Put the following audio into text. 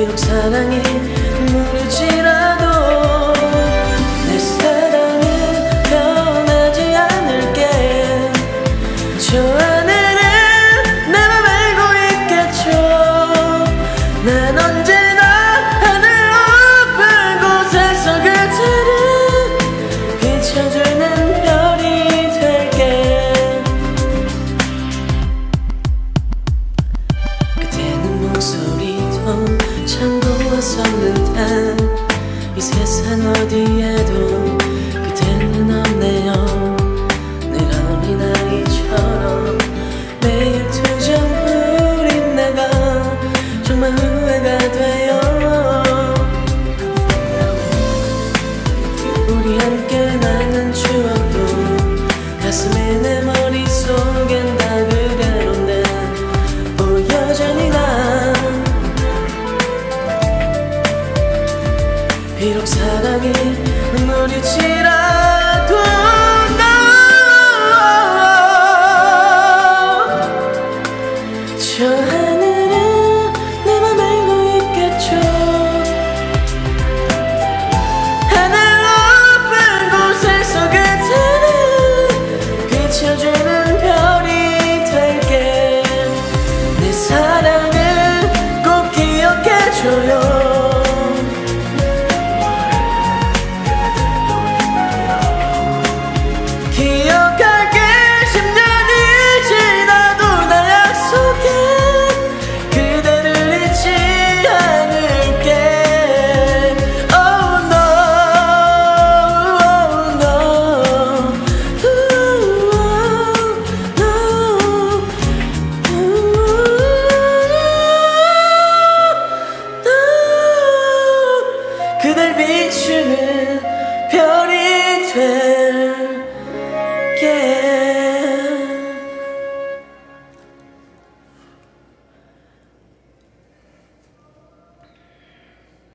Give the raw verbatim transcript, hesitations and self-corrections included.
비록 사랑이 무르지라도 내 사랑은 변하지 않을게. 저 하늘은 내 맘 알고 있겠죠. 난 언제나 하늘 높은 곳에서 그대를 비춰주는 별이 될게. 그대는 목소리도 참 고왔었는데 이 세상 어디에도 그대는 없네요. 늘 어린아이처럼 매일 투정부린 내가 정말 후회가 돼요. 우리 함께 나눈 추억도 가슴에 내 머릿속엔 다 그대로인데 오 여전히 난 비록 사랑이 무르지라도 너 저 하늘은 내 맘 알고 있겠죠. 하늘 높은 곳에서 그대를 비춰주는 별이 될게. 내 사랑을 꼭 기억해줘요. 기억할게. 십 년이 지나도 나 약속해. 그대를 잊지 않을게. Oh no, oh no, ooh, no, ooh, no. 그댈 비추는 별이 될게.